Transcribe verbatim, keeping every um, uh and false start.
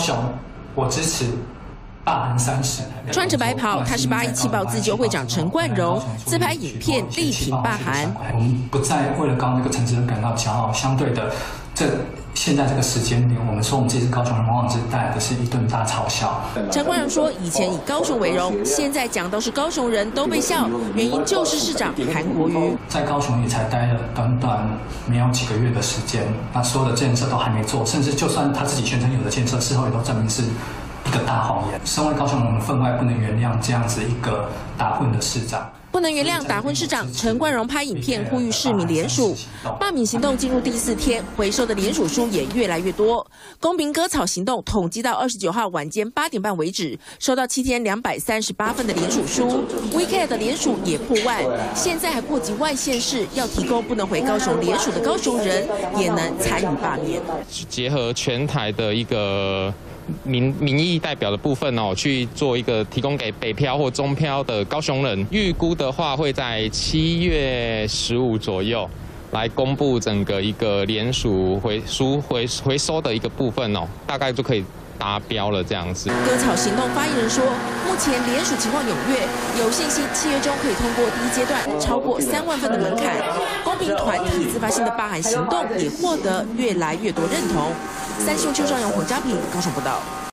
雄，我支持罢韩三十。 穿着白袍，他是八一七报自救会长陈冠荣，自拍影片力挺罢韩。 我们不再为了刚刚那个陈志恩感到骄傲，相对的，这现在这个时间点，我们说我们这次高雄人，往往是带来的是一顿大嘲笑。 陈冠荣说，以前以高雄为荣，现在讲都是高雄人都被笑，原因就是市长韩国瑜在高雄也才待了短短没有几个月的时间，那所有的建设都还没做，甚至就算他自己宣称有的建设，事后也都证明是一个大谎言。身为高雄人，我们分外不能原谅这样子一个打混的市长。 不能原谅打混市长。陈冠荣拍影片呼吁市民联署，罢免行动进入第四天，回收的联署书也越来越多。公民割草行动统计到二十九号晚间八点半为止，收到七千两百三十八份的联署书 ，WeCat 的联署也破万，现在还扩及外县市，要提供不能回高雄联署的高雄人也能参与罢免。 结合全台的一个。民民意代表的部分哦，去做一个提供给北漂或中漂的高雄人，预估的话会在七月十五左右来公布整个一个联署回书回回收的一个部分哦，大概就可以达标了这样子。 割草行动发言人说，目前联署情况踊跃，有信心七月中可以通过第一阶段超过三万份的门槛。公民团体自发性的罢韩行动也获得越来越多认同。三星邱尚勇、黄家平高雄报道。